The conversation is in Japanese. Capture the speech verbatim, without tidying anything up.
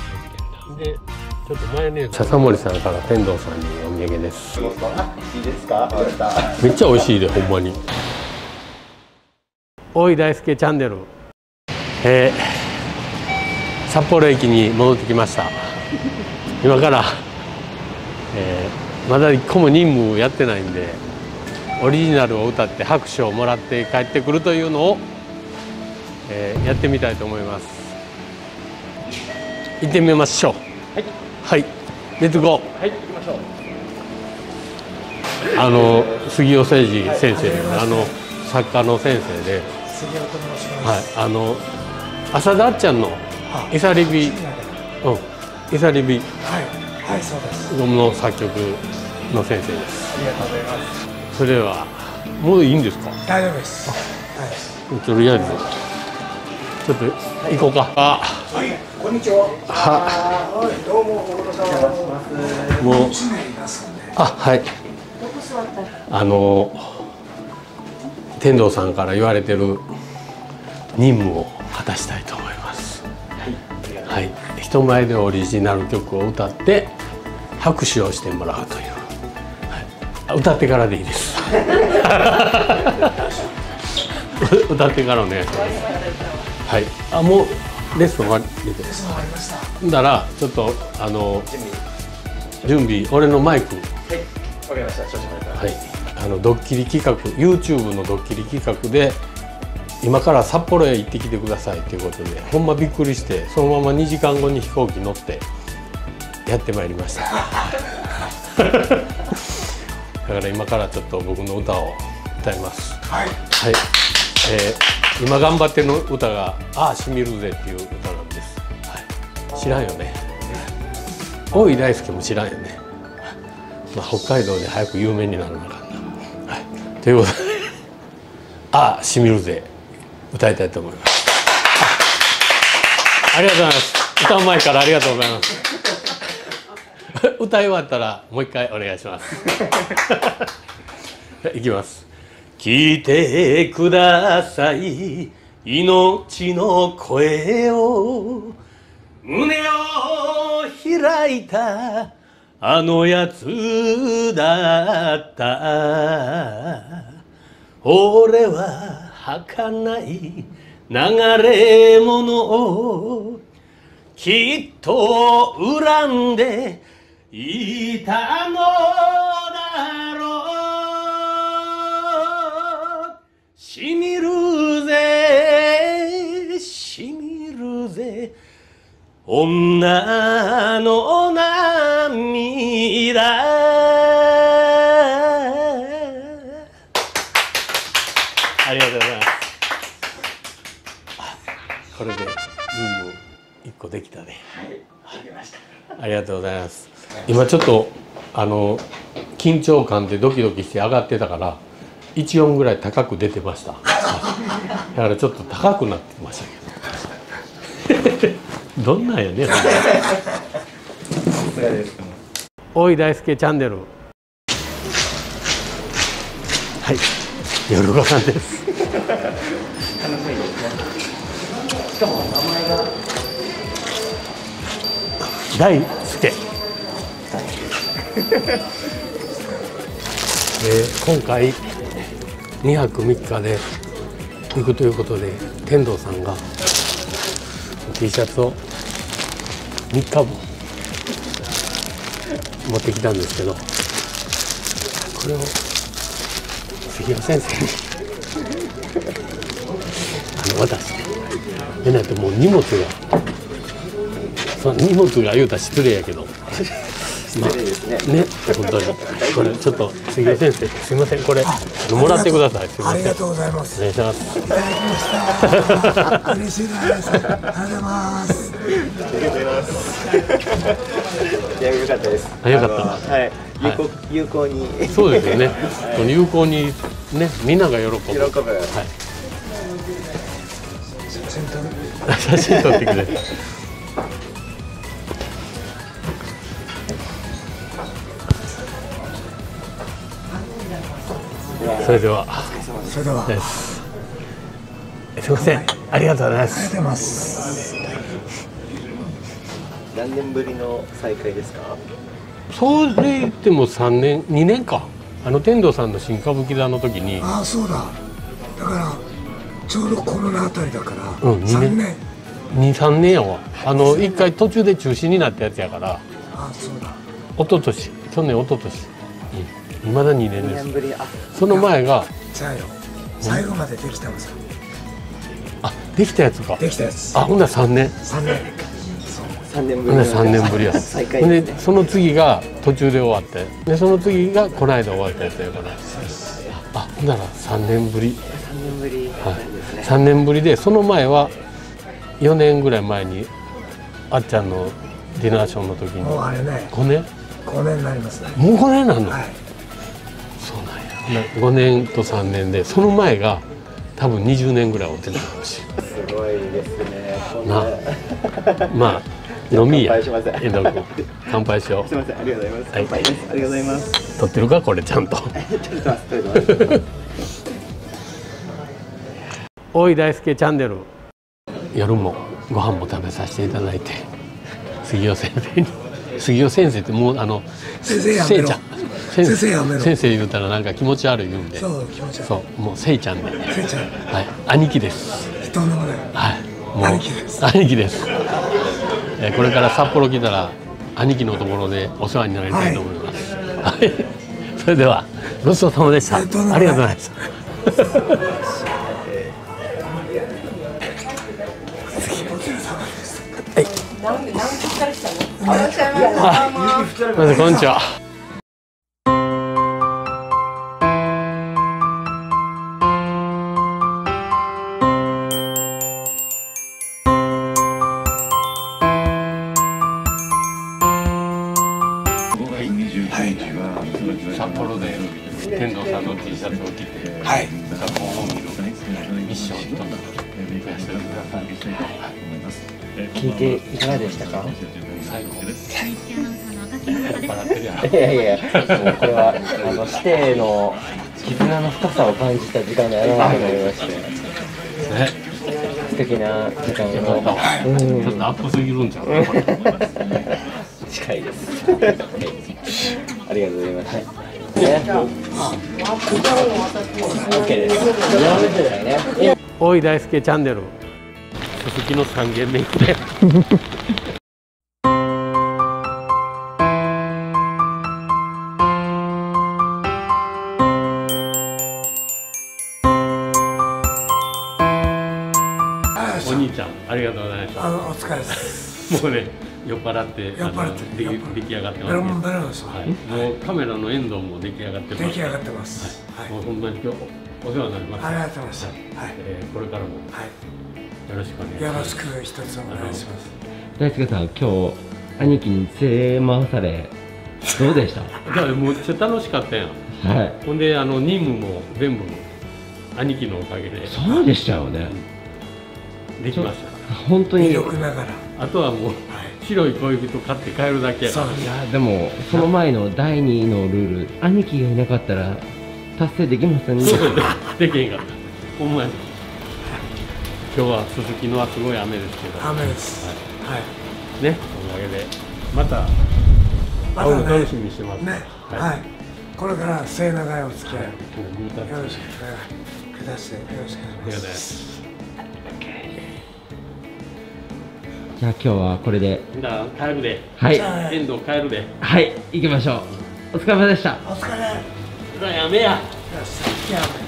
で、ちょっとマヨネーズ。笹森さんから天童さんにお土産です。 いいですか？ めっちゃ美味しいで、ほんまに。大井大輔チャンネル。えー、札幌駅に戻ってきました。今から、えー、まだ一個も任務やってないんで、オリジナルを歌って拍手をもらって帰ってくるというのを、えー、やってみたいと思います。行ってみましょう。はい、はい、レッツゴー。はい、行きましょう。あの杉尾誠二先生、あの作家の先生で、はい、あの浅田あっちゃんのイサリビ、うん、イサリビ、はいはい、そうです。の作曲の先生です。ありがとうございます。それではもういいんですか？ 大丈夫です。はい。 とりあえずちょっと行こうか。あ、 はい、こんにちは。はい、どうもご苦労様。もう、 あ、はい。あの天童さんから言われてる任務を果たしたいと思います。はい、人前でオリジナル曲を歌って拍手をしてもらうという。はい、歌ってからでいいです。歌ってからお願いします。はい、あ、もうレッスン終わりです。終わりました。だからちょっとあの準備、俺のマイク。はい、わかりました。少々前から。はい、あのドッキリ企画、YouTube のドッキリ企画で今から札幌へ行ってきてくださいということで、ほんまびっくりしてそのままにじかんごに飛行機乗ってやってまいりました。だから今からちょっと僕の歌を歌います。はい。はい。えー、今頑張ってるの歌が「ああしみるぜ」っていう歌なんです。はい、知らんよね。大井大輔も知らんよね。まあ、北海道で早く有名になるのかな。はい、ということで「ああしみるぜ」歌いたいと思います。あ、ありがとうございます。歌う前からありがとうございます。歌い終わったらもう一回お願いします。いきます。聞いてください、命の声を、胸を開いたあのやつだった。俺は儚い流れ物をきっと恨んでいたのだろう。しみるぜしみるぜ女の涙。ありがとうございます。これで任務いっこできたね。はい、できました。ありがとうございます。今ちょっとあの緊張感でドキドキして上がってたからいち音ぐらい高く出てました。だからちょっと高くなってましたけど。どんなんやね。大井大輔チャンネル。はい、夜ご飯です。しかも名前が大輔。えー、今回にはくみっかで行くということで天童さんが T シャツをみっかぶん持ってきたんですけど、これを杉尾先生にあの渡してでないともう荷物がその荷物が言うたら失礼やけど失礼ですね。ね、本当にこれちょっと杉尾先生すみません、これもらってください。すみません。 ありがとうございます。 お願いします。 いただきました。嬉しいです。ありがとうございます。ありがとうございます。 いや、良かったです。 あ、よかった。 はい、有効、有効に。 そうですよね。有効にね、みんなが喜ぶ。喜ぶ。はい。写真撮る。写真撮ってくれ。それでは。 それでは。 すみません、ありがとうございます。 ありがとうございます。 何年ぶりの再会ですか？ それ言ってもさんねんにねんか。あの天童さんの新歌舞伎座の時に。 ああそうだ。だからちょうどコロナあたりだから、 うん、 さんねんにさんねんやわ。あの一回途中で中止になったやつやから。 ああそうだ。 一昨年去年一昨年いまだにねんです。 にねんぶり。あ、 その前がじゃあよ最後までできたのさ。 あできたやつか。 できたやつ。 あほんならさんねん。 さんねん。 さんねんぶり。 ほんならさんねんぶりや。 再会ほんですね。 でその次が途中で終わってでその次がこの間終わったやつやから。あほんならさんねんぶり。 さんねんぶりですね。 さんねんぶりでその前はよねんぐらい前にあっちゃんのディナーショーの時にもうあれねごねんごねんになりますね。 もうごねんなんの、 はい。 そうなんやなごねんとさんねんでその前が多分にじゅうねんぐらい追ってたかもしれすごいですね。こんなな。 まあ飲みや乾杯しません遠藤君乾杯しよすみません、ありがとうございます。 はい乾杯です。ありがとうございます。 う撮ってるかこれちゃんとちょっと待って、ちょっと待って。 おい大輔チャンネル夜もご飯も食べさせていただいて杉尾先生に杉尾先生ってもうあの先生やめろせいちゃん先生やめろ先生言うたらなんか気持ち悪い言うんでそう気持ち悪い。 そうもうせいちゃんでせいちゃんはい兄貴です人のもね。 はいもう兄貴です兄貴ですえーこれから札幌来たら兄貴のところでお世話になりたいと思いますはいそれではごちそうさまでしたありがとうございますありがとうございましたまずこんにちは。札幌で天童さんの T シャツを着て、 はい。 札幌を見るミッションと増やしてください。 聞いていかがでしたか？ 最後。笑ってるやろ。 いやいやいや、もうこれはあの師弟の絆の深さを感じた時間だなと思いまして、 ね。 素敵な時間ちょっとを、 ちょっとアップすぎるんちゃう。 近いです。ありがとうございます。ね、OK です。やめてくださいね。 おい大輔チャンネル。鈴木の三軒目行くね。お兄ちゃん、ありがとうございました。 あのお疲れです。 もうね、酔っ払って、 酔っ払ってあので出来上がってベロンます、 ベロンです。 はい、もうカメラの遠藤も出来上がってます。 出来上がってます。はい。 もう本当に今日お世話になりました。 ありがとうございました。はい。 えーこれからもはい。 よろしくお願いします。 よろしく一つお願いします。 大輔さん、今日兄貴に連れ回されどうでした？ だからめっちゃ楽しかったやん。 はい。 ほんであの任務も全部兄貴のおかげでそうでしたよね。 できました。 本当に。 魅い力ながら。 あとはもうはい。 白い恋人買って帰るだけやから。 そうやでもその前のだいにのルール、兄貴がいなかったら達成できませんね。 そうそうできへんかった。ほんまや。今日は鈴木のはすごい雨ですけど。 雨です。はい。 ね、おかげでまた会うの楽しみにしてます。 ね。はい。これから末永いお付き合い。 もうグータッチよろしくください。よろしくお願いします。 じゃあ今日はこれで。 だから帰るで。 はい。 じゃあ遠藤帰るで。 はい、行きましょう。お疲れ様でした。 お疲れ。 それはやめや。 よし。じゃあ。